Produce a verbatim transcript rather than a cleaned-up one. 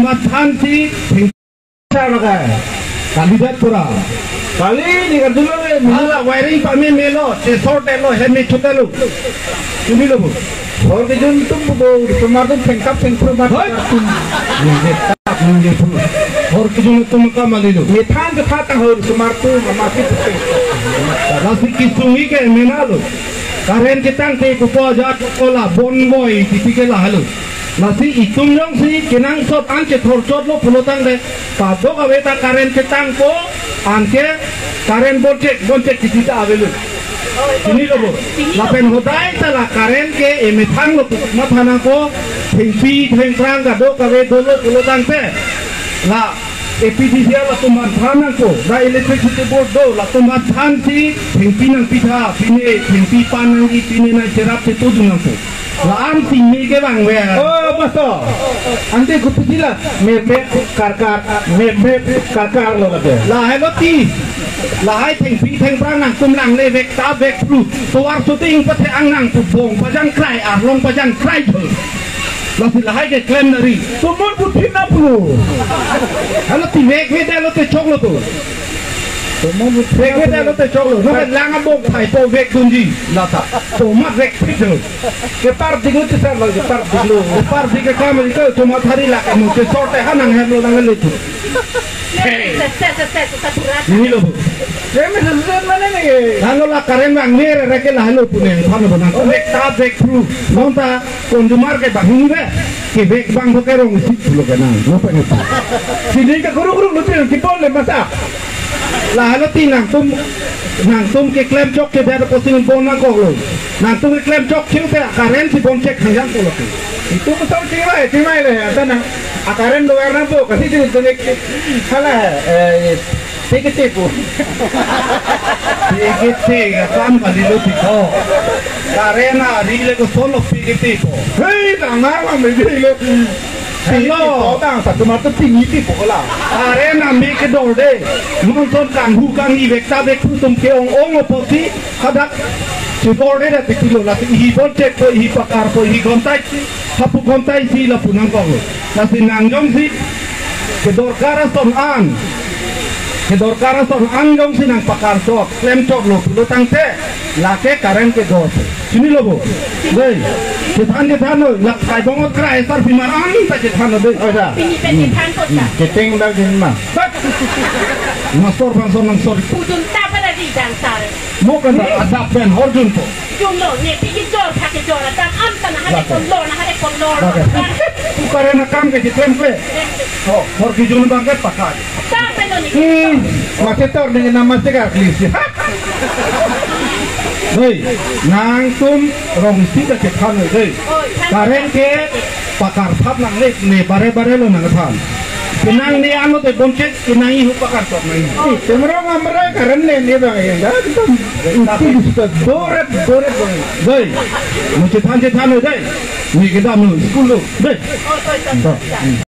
mathan si Saraga, kandidat pura. Kali ini kan dulu le, malah wiring kami melo, cesor telo, hemi cutelo. Ini loh bu. और के जो तुम वो तुम्हारे तो फेंका फेंका बात तुम ये ताप ये तुम और के जो तुम का माली लो ये थान जो खाता हो तुम्हारे तो हमारे राशि किसुंगी के मेना लो कारण के तंग थे कुपा जाट कोला बोन बॉय किसी के लाहलो राशि इतुम लोग सी किनांग सो तांचे थोड़ चोट लो फुलो तंग दे पादो का वेता कारण के तंग को आंके कारण बोलचे बोलचे किसी का आवेलो ini loh bu, lapen hodai salah karen ke emetang lo matana ko tingpi tingprang kado kawe dolo dolo tangse la E P D C L la tuman thana ko da electricity board do la tuman than si tingpi nang pitha pine tingpi panang i pine na cerap se tuju nang ko la am sini ke bang we oh maso ante kupitila me me karkar me me karkar lo kate la hello ti là hai thành phi thành prang nang kum lang le vek ta vek pru to ar so ting pa the ang nang pu bong pa jang krai ar long pa jang krai thoi la si la hai ke claim nari to mon pu thin na pru hala ti vek ve da lo te chok lo to to mon pu vek ve da lo te chok lo no lang a bong thai po vek dun ji la ta to mat vek pru ke par diglo te sar la ke par diglo par dig ke kam ri ko to mat hari la ka mo ke sorte hanang he lo lang le tu ini loh bu, saya mesra mana nih? Lalu lah karen bang mere reke lah lo punya, mana benar? Bek tab bek pru, nonta konsumer ke bang ini ke bek bang bukan orang sih pulau kenal, lupa nih. Sini ke guru guru lu tuh kita boleh masak. Lah lo tinang tum, nang tum ke klaim cok ke biar posting pon nang kok lo, nang tum ke klaim cok cing teh karen si pon cek hangjang pulau tu. Itu betul cima ya, cima ya, ada nang. Akaran luar nampu, kasih tu tulik, salah, tiga tipu, tiga tiga, kam kali lu tipu, karena rile ko solo tiga tipu, hei, tangan kami rile, silo, tang satu mata tinggi tipu lah, karena mereka dorde, mungkin kan hukang ibek tabek tutum keong ong oposi, kadak, seborde dah tikilo lah, hibon cek ko hipakar ko higontai, hapu gontai sila punang kau. Nasi nangjong si kedor kara son an kedor kara son angjong si nang pakar sok klem cok lo lo tangse lake karen ke dos sini lo bu deh kita kita lo lak kai bongot krai sar bimaran tak kita lo deh ada keting dah gini mah masor pasor nang sorry ujung tak pada di dansar bukan ada pen horjun po jumlo ni pergi jor pakai jor dan am tanah ada kondor nah ada kondor karena kam ke tempe oh pergi jumlo bangket pakai tak pada ni hmm masih tahu dengan nama segala klise hei nang tum rong si ke khan hei karen ke pakar thap nang le ne bare bare lo nang than kinang ni anu te boncet kinang i pakar tok nang i temro amra karen ne ne bang ya da tapi sudah doret doret bang hei mu che than che than hei ni ke da mu school lo hei